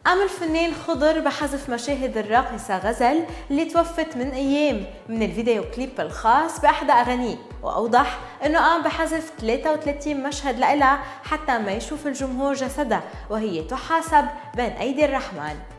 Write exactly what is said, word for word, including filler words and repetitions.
قام الفنان خضر بحذف مشاهد الراقصة غزل اللي توفت من أيام من الفيديو كليب الخاص بأحدى أغانيه، وأوضح أنه قام بحذف ثلاثة وثلاثين مشهد لإلها حتى ما يشوف الجمهور جسدها وهي تحاسب بين أيدي الرحمن.